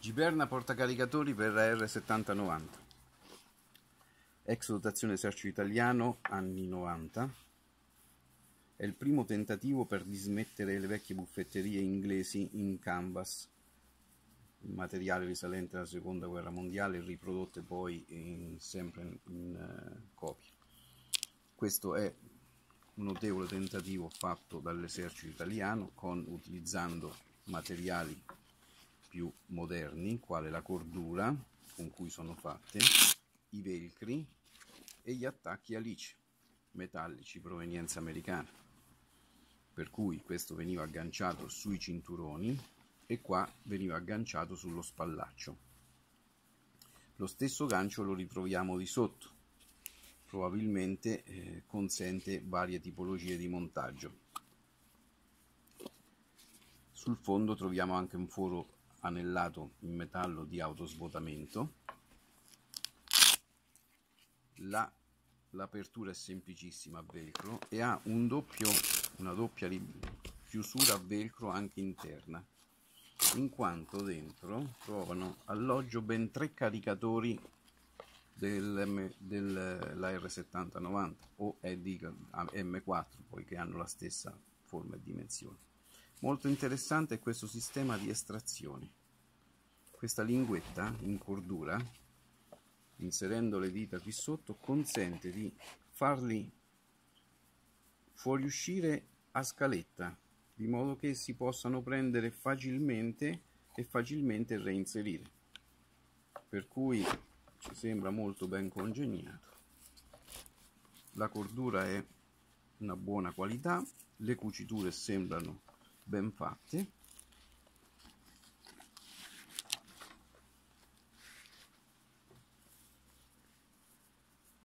Giberna portacaricatori per AR7090. Ex dotazione esercito italiano, anni 90. È il primo tentativo per dismettere le vecchie buffetterie inglesi in canvas, materiale risalente alla seconda guerra mondiale, riprodotte poi sempre in copia. Questo è un notevole tentativo fatto dall'esercito italiano utilizzando materiali più moderni, quale la cordura con cui sono fatte, i velcri e gli attacchi alice metallici provenienza americana, per cui questo veniva agganciato sui cinturoni e qua veniva agganciato sullo spallaccio. Lo stesso gancio lo ritroviamo di sotto, probabilmente consente varie tipologie di montaggio. Sul fondo troviamo anche un foro anellato in metallo di autosvuotamento. L'apertura è semplicissima a velcro e ha una doppia chiusura a velcro anche interna, in quanto dentro trovano alloggio ben 3 caricatori dell'AR7090 o M4, poiché hanno la stessa forma e dimensione. Molto interessante è questo sistema di estrazione. Questa linguetta in cordura, inserendo le dita qui sotto, consente di farli fuoriuscire a scaletta, di modo che si possano prendere facilmente e facilmente reinserire, per cui ci sembra molto ben congegnato. La cordura è una buona qualità, le cuciture sembrano ben fatte